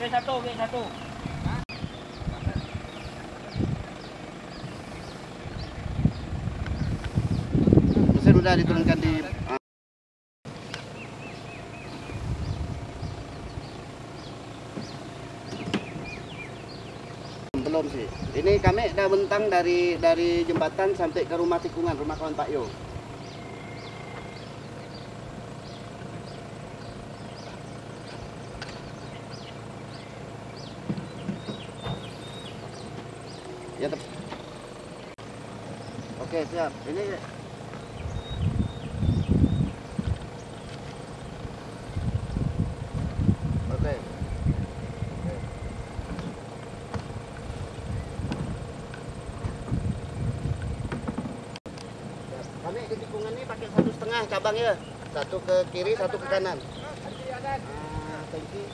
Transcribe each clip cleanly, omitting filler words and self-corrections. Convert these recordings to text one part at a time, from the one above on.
Okey satu, okey satu. Mesin udah diturunkan di belum sih. Ini kami udah bentang dari jembatan sampai ke rumah tikungan, rumah kawan Pak Yo. Ya, oke, siap. Ini oke. Kami di tikungan ini pakai 1,5 cabang ya. Satu ke kiri, satu ke kanan. Thank you.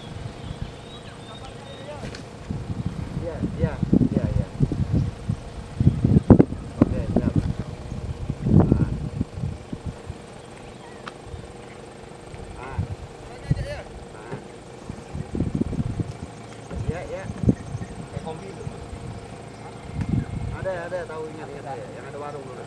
Iya, iya, iya, iya. Oke, siap. Iya, iya. Kombi itu. Ada, tahu ingat ya. Yang ada warung dulu.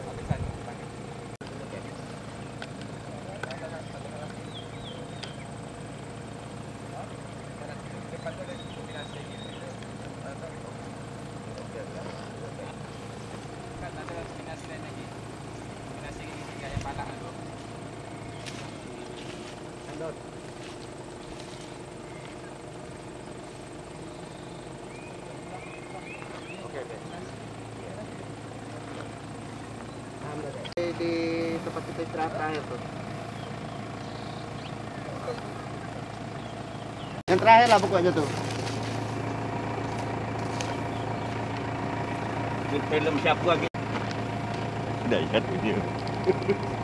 Di tempat kita istirahat terakhir tuh. Yang terakhir lah pokoknya tuh. Film siapa lagi? Dahsyat video.